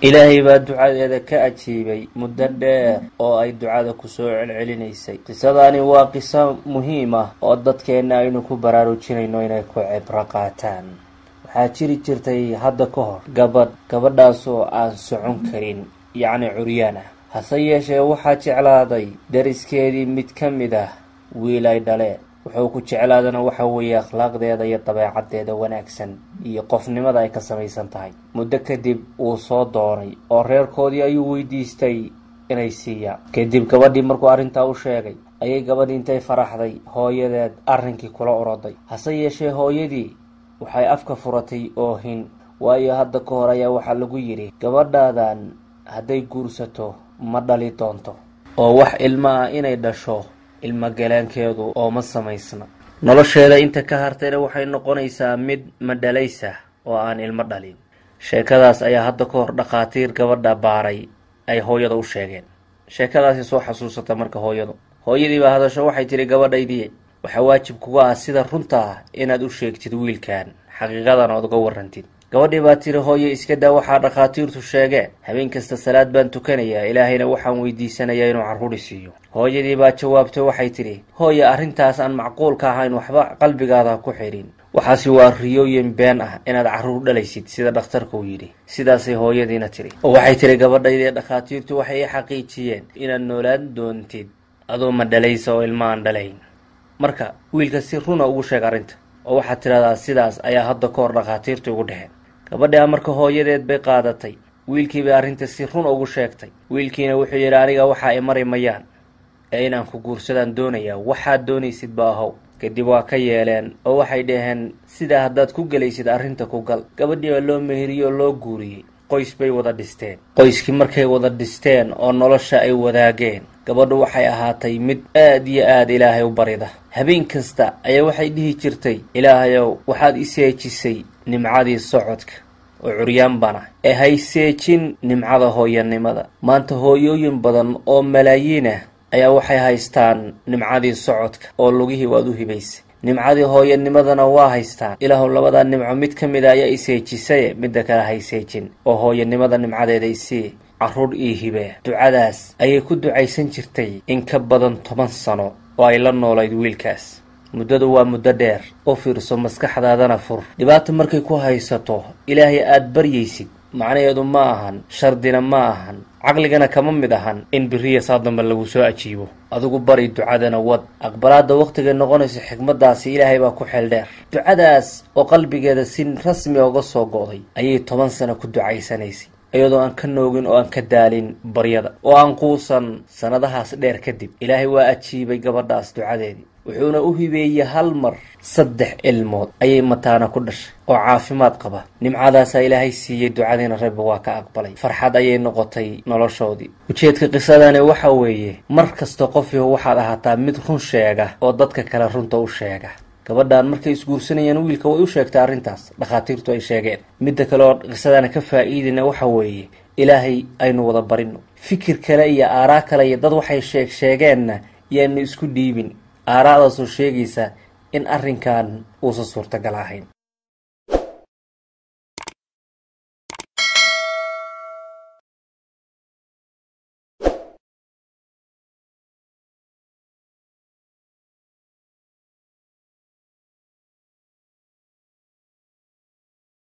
إلهي بعد دعاء هذا كأجيبي مدة أو أي دعاء كسوع العلينيسي قصداني وقصة مهمة وضدت كأننا إنكو براروجين إنه إنكو عبرقاتان حاجري جرتي هذا كهر قبل داسو عن سعون كرين يعني عريانة هسيشة وحاج على هذي درس كيدي متكمدة ويلاي دلي wuxuu ku jeclaadana waxa weeye akhlaaqdeeda iyo dabeecaddeeda wanaagsan iyo qofnimada ay ka samaysan tahay muddo kadib uu soo dooray oo reerkoodii ayuu weydiistay inay siiyaan kadib gabadhii markuu arrintaa u sheegay ayay gabadhii intay faraxday hooyadeed arrinkii kula oroday hase yeeshee hooyadii waxay afka furatay oohin waayo hadda ka hor ayaa waxaa lagu yidhi gabadhaadan hadday guursato ma dhali doonto oo wax ilmo ah inay dhasho ilma galaankeedu oo ma samaysna nolosheeda inta ka hartayna waxay noqonaysaa mid ma dhalaysa oo aan ilmo dhalin sheekadaas ayaa hadda ka hor dhaqaatiir gabadha baaray ay hooyada u sheegeen sheekadaasi soo xasuusata marka hooyadii baa hadasho waxay tiri gabadhaydii waxa waajib kuga ah sida runta ah inaad u sheegtid wiilkan xaqiiqadan oo uga warrantid gabadhii baa tiri hooyo iska daa waxaa dhaqaatiirtu sheegeen habeen kasta salaad baan tukanayaa ilaahayna waxaan weydiisanayaa inuu carruur siiyo hooyadii baa jawaabtay waxay tiri hooyo arrintaas aan macquulka ahayn waxba qalbigaada ku xirin waxaasi waa riyooyin been ah inaad carruur dhalaysid sida dhakhtarku uu yidhi sidaasay hooyadiina tiri oo waxay tiri gabadhaydii dhaqaatiirtu waxay i xaqiijiyeen inaad noolaan doontid adoo ma dhalaysa oo ilma aan dhalayn marka wiilka si runa ugu sheeg arrinta oo waxaad tiraahdaa sidaas ayaa hadda ka hor dhaqaatiirtu ugu dheheen gabadha marka hooyadeed bay qaadatay wiilkii bay arrinta si run ugu sheegtay wiilkiina wuxuu yidhi aniga waxa ay mari mayaan ee inaan ku guursadaan doonayaa waxaad doonaysid baahow kadib waa ka yeeleen oo waxay dhaheen sidaa haddaad ku gelaysid arrinta ku gal gabadhii baa loo meheriyey oo loo guuriyey qoys bay wada dhisteen qoyskii markay wada dhisteen oo nolosha ay wadaageen gabadhu waxay ahaatay mid aad iyo aad ilaahay u barida habeen kasta ayaa waxay dhihi jirtay ilaahayow waxaad i seejisay nimcadii socodka oo curyaan bana ee hay seejin nimcada hooyanimada maanta hooyooyin badan oo malaayiin ah ayaa waxay haystaan nimcadii socodka oo lugihii waad u hibaysay nimcadii hooyanimadana waa haystaan ilaahu labada nimco mid ka mid ah ayaa i seejisay midda kale hay seejin oo hooyanimada nimcadeeda isii carruur ii hibee ducadaas ayay ku ducaysan jirtay in ka badan 10 sano oo ay la noolayd wiilkaas muddadu waa muddo dheer oo fiirso maskaxdaadana fur dhibaato markay ku haysato ilaahay aad baryaysid macnaheedu ma ahan shardina ma ahan caqligana kama mid ahan in biriya saadamba lagu soo ajiibo adigu bari ducadana wad aqbalaada waqtiga noqonaysa xigmadaasi ilaahay baa ku xeel dheer ducadaas oo qalbigeeda si rasmi uga soo go'day ayay 10 sano ku ducaysanaysay iyadoo aan ka noogin oo aan ka daalin baryada oo aan quusan sanadahaas dheer kadib ilaahay waa ajiibay gabadhaas ducadeedii wuxuuna u hibeeyay hal mar 3 ilmood ayay mataana ku dhashay oo caafimaad qaba nimcadaas ilaahay siiyay ducadeena rabbi waa ka aqbalay farxad ayay noqotay noloshoodii ujeedka qisadani waxa weeye mar kasta qofiyo waxaad ahaataa mid run sheega oo dadka kale runta u sheega gabadhan markay isguursanayeen wiilka way u sheegtay arrintaas dhaqaatiirtu ay sheegeen midda kale oo qisadana ka faa'iidina waxa weeye ilaahay aynu wada barino fikir kale iyo aaraa kale iyo dad waxay sheegeenna yaanu isku dhiibin aaraadaasoo sheegaysa in arrinkan uusan suurtagal ahayn